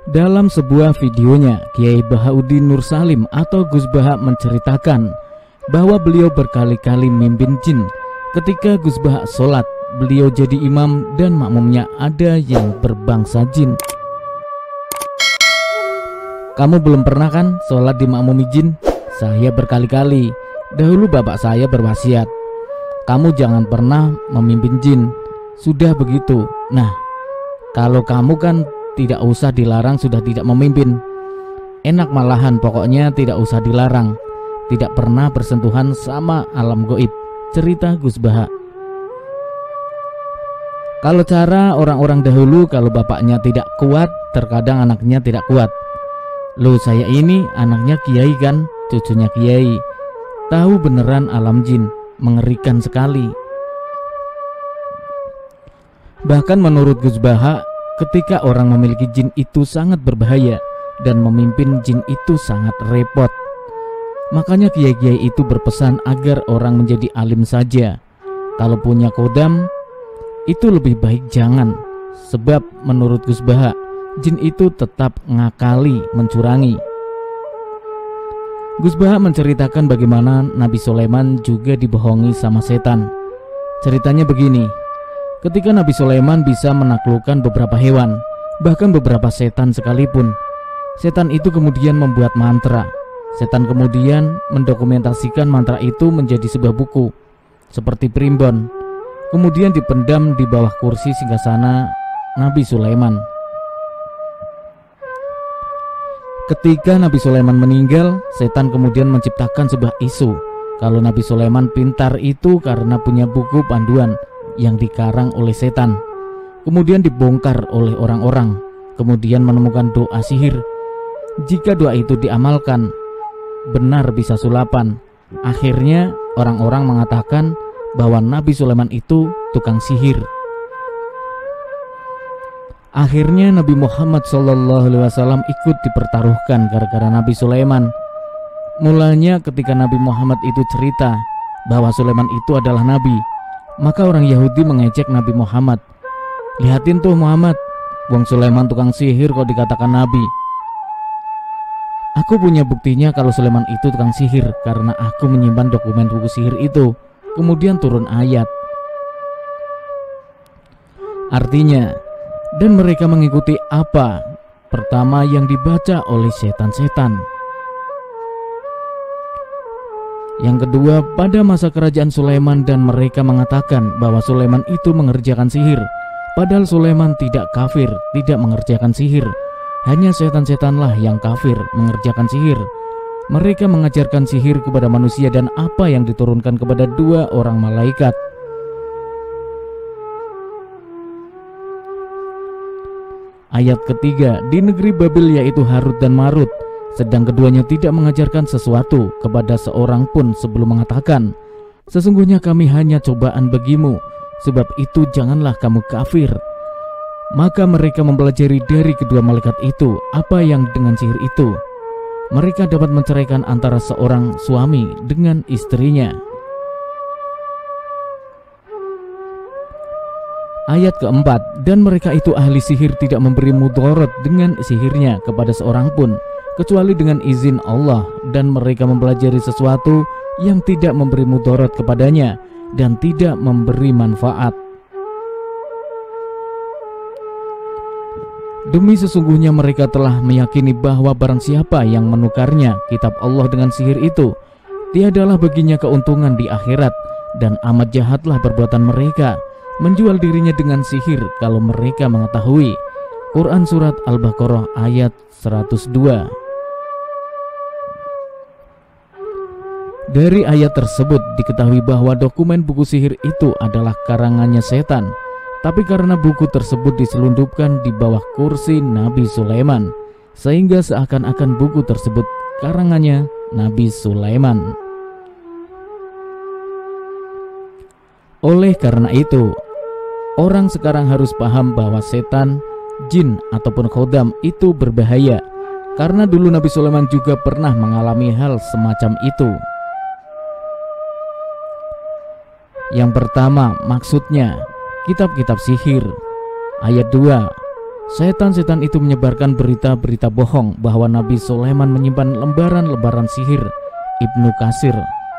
Dalam sebuah videonya, Kiai Bahauddin Nur Salim atau Gus Baha menceritakan bahwa beliau berkali-kali mimpin jin. Ketika Gus Baha sholat, beliau jadi imam dan makmumnya ada yang berbangsa jin. Kamu belum pernah kan sholat dimakmumi jin? Saya berkali-kali. Dahulu bapak saya berwasiat, kamu jangan pernah memimpin jin. Sudah begitu. Nah, kalau kamu kan tidak usah dilarang, sudah tidak memimpin. Enak malahan, pokoknya tidak usah dilarang. Tidak pernah bersentuhan sama alam goib, cerita Gus Baha. Kalau cara orang-orang dahulu, kalau bapaknya tidak kuat, terkadang anaknya tidak kuat. Loh, saya ini anaknya kiai kan, cucunya kiai. Tahu beneran alam jin, mengerikan sekali. Bahkan menurut Gus Baha, ketika orang memiliki jin itu sangat berbahaya dan memimpin jin itu sangat repot. Makanya kiai-kiai itu berpesan agar orang menjadi alim saja. Kalau punya kodam, itu lebih baik jangan. Sebab menurut Gus Baha, jin itu tetap ngakali, mencurangi. Gus Baha menceritakan bagaimana Nabi Sulaiman juga dibohongi sama setan. Ceritanya begini, ketika Nabi Sulaiman bisa menaklukkan beberapa hewan, bahkan beberapa setan sekalipun. Setan itu kemudian membuat mantra. Setan kemudian mendokumentasikan mantra itu menjadi sebuah buku seperti primbon, kemudian dipendam di bawah kursi singgasana Nabi Sulaiman. Ketika Nabi Sulaiman meninggal, setan kemudian menciptakan sebuah isu kalau Nabi Sulaiman pintar itu karena punya buku panduan yang dikarang oleh setan. Kemudian dibongkar oleh orang-orang, kemudian menemukan doa sihir. Jika doa itu diamalkan, benar bisa sulapan. Akhirnya orang-orang mengatakan bahwa Nabi Sulaiman itu tukang sihir. Akhirnya Nabi Muhammad SAW ikut dipertaruhkan gara-gara Nabi Sulaiman. Mulanya ketika Nabi Muhammad itu cerita bahwa Sulaiman itu adalah Nabi, maka orang Yahudi mengejek Nabi Muhammad. Lihatin tuh Muhammad, wong Sulaiman tukang sihir kok dikatakan Nabi. Aku punya buktinya kalau Sulaiman itu tukang sihir karena aku menyimpan dokumen buku sihir itu. Kemudian turun ayat. Artinya, dan mereka mengikuti apa pertama yang dibaca oleh setan-setan. Yang kedua, pada masa kerajaan Sulaiman dan mereka mengatakan bahwa Sulaiman itu mengerjakan sihir. Padahal Sulaiman tidak kafir, tidak mengerjakan sihir. Hanya setan-setanlah yang kafir mengerjakan sihir. Mereka mengajarkan sihir kepada manusia dan apa yang diturunkan kepada dua orang malaikat. Ayat ketiga, di negeri Babil yaitu Harut dan Marut, sedang keduanya tidak mengajarkan sesuatu kepada seorang pun sebelum mengatakan, sesungguhnya kami hanya cobaan bagimu, sebab itu janganlah kamu kafir. Maka mereka mempelajari dari kedua malaikat itu apa yang dengan sihir itu. Mereka dapat menceraikan antara seorang suami dengan istrinya. Ayat keempat, dan mereka itu ahli sihir tidak memberi mudarat dengan sihirnya kepada seorang pun kecuali dengan izin Allah, dan mereka mempelajari sesuatu yang tidak memberi mudarat kepadanya dan tidak memberi manfaat. Demi sesungguhnya mereka telah meyakini bahwa barang siapa yang menukarnya kitab Allah dengan sihir itu, tiadalah baginya keuntungan di akhirat, dan amat jahatlah perbuatan mereka menjual dirinya dengan sihir kalau mereka mengetahui. Quran Surat Al-Baqarah ayat 102. Dari ayat tersebut diketahui bahwa dokumen buku sihir itu adalah karangannya setan. Tapi karena buku tersebut diselundupkan di bawah kursi Nabi Sulaiman, sehingga seakan-akan buku tersebut karangannya Nabi Sulaiman. Oleh karena itu, orang sekarang harus paham bahwa setan, jin ataupun khodam itu berbahaya. Karena dulu Nabi Sulaiman juga pernah mengalami hal semacam itu. Yang pertama, maksudnya kitab-kitab sihir. Ayat 2, Setan-setan itu menyebarkan berita-berita bohong bahwa Nabi Sulaiman menyimpan lembaran-lembaran sihir. Ibnu Katsir.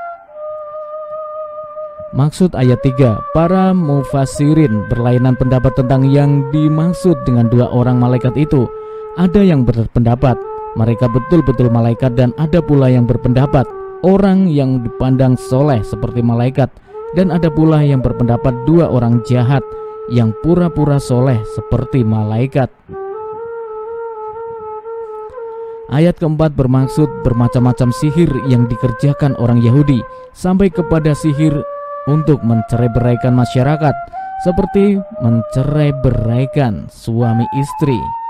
Maksud ayat 3, para mufassirin berlainan pendapat tentang yang dimaksud dengan dua orang malaikat itu. Ada yang berpendapat mereka betul-betul malaikat, dan ada pula yang berpendapat orang yang dipandang soleh seperti malaikat, dan ada pula yang berpendapat dua orang jahat yang pura-pura soleh seperti malaikat. Ayat keempat bermaksud bermacam-macam sihir yang dikerjakan orang Yahudi, sampai kepada sihir untuk mencerai-beraikan masyarakat, seperti mencerai-beraikan suami istri.